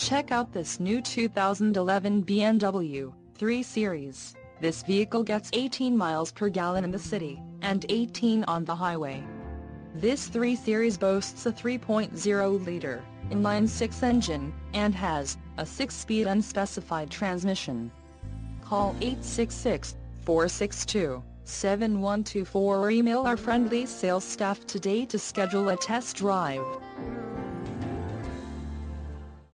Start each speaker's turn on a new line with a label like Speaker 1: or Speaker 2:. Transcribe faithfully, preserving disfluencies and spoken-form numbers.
Speaker 1: Check out this new two thousand eleven B M W three series. This vehicle gets eighteen miles per gallon in the city, and eighteen on the highway. This three series boasts a three point oh liter, inline-six engine, and has a six-speed unspecified transmission. Call eight six six, four six two, seven one two four or email our friendly sales staff today to schedule a test drive.